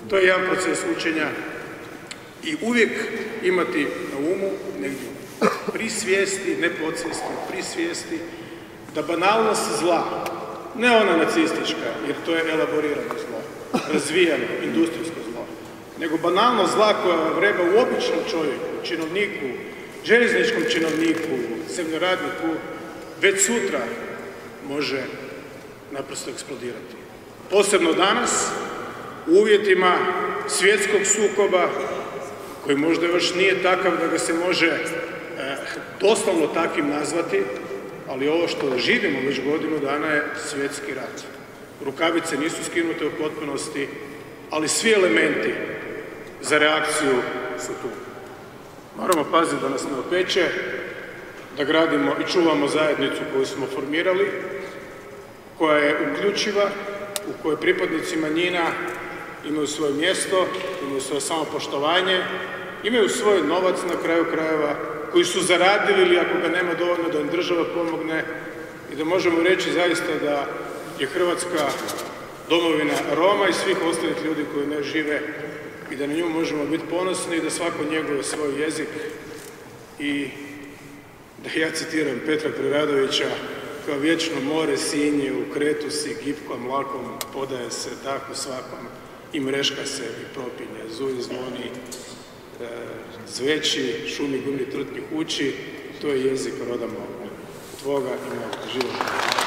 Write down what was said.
To je jedan proces učenja i uvijek imati na umu negdje pri svijesti, ne podsvijesti, pri svijesti, da banalnost zla, ne ona nacistička, jer to je elaborirano zlo, razvijeno, industrijsko zlo, nego banalnost zla koja vreba u običnom čovjeku, činovniku, željezničkom činovniku, zemljoradniku, već sutra može naprosto eksplodirati. Posebno danas, u uvjetima svjetskog sukoba, koji možda još nije takav da ga se može doslovno takvim nazvati, ali ovo što živimo već godinu dana je svjetski rat. Rukavice nisu skinute u potpunosti, ali svi elementi za reakciju su tu. Moramo paziti da nas ne opeče, da gradimo i čuvamo zajednicu koju smo formirali, koja je uključiva, u kojoj pripadnici manjina imaju svoje mjesto, imaju svoje samopoštovanje, imaju svoj novac na kraju krajeva, koji su zaradili ili ako ga nema dovoljno da im država pomogne i da možemo reći zaista da je Hrvatska domovina Roma i svih ostalih ljudi koji ne žive i da na nju možemo biti ponosni i da svako njeguje svoj jezik i da ja citiram Petra Preradovića, kao vječno more sinje u kretu si gipkom, lakom, podaje se dahu svakom i mreška se i propinje, zuji zvoni, zveči, šumi gumni trutnji kući, to je jezik roda moga, tvoga i moga života.